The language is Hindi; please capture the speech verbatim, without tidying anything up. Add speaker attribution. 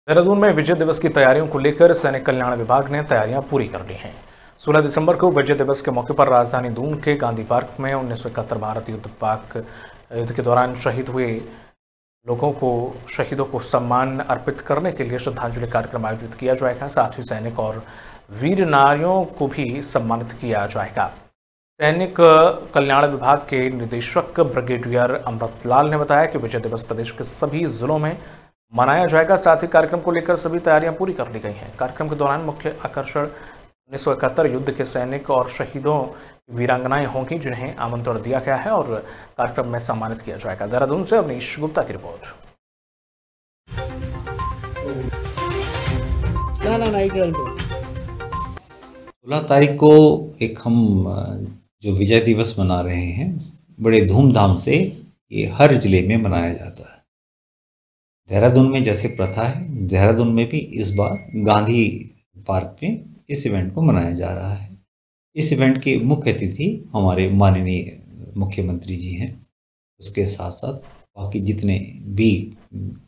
Speaker 1: देहरादून में विजय दिवस की तैयारियों को लेकर सैनिक कल्याण विभाग ने तैयारियां पूरी कर ली हैं। सोलह दिसंबर को विजय दिवस के मौके पर राजधानी दून के गांधी पार्क में उन्नीस सौ इकहत्तर भारत युद्ध पाक युद्ध के दौरान शहीद हुए लोगों को शहीदों को सम्मान अर्पित करने के लिए श्रद्धांजलि कार्यक्रम आयोजित किया जाएगा। साथ ही सैनिक और वीर नारियों को भी सम्मानित किया जाएगा। सैनिक कल्याण विभाग के निदेशक ब्रिगेडियर अमृतलाल ने बताया कि विजय दिवस प्रदेश के सभी जिलों में मनाया जाएगा। साथ ही कार्यक्रम को लेकर सभी तैयारियां पूरी कर ली गई हैं। कार्यक्रम के दौरान मुख्य आकर्षण उन्नीस सौ इकहत्तर युद्ध के सैनिक और शहीदों वीरांगनाएं होंगी, जिन्हें आमंत्रण दिया गया है और कार्यक्रम में सम्मानित किया जाएगा। देहरादून से अवनीश गुप्ता की रिपोर्ट।
Speaker 2: सोलह तारीख को एक हम जो विजय दिवस मना रहे हैं, बड़े धूमधाम से ये हर जिले में मनाया जाता है। देहरादून में जैसे प्रथा है, देहरादून में भी इस बार गांधी पार्क में इस इवेंट को मनाया जा रहा है। इस इवेंट के मुख्य अतिथि हमारे माननीय मुख्यमंत्री जी हैं। उसके साथ साथ बाकी जितने भी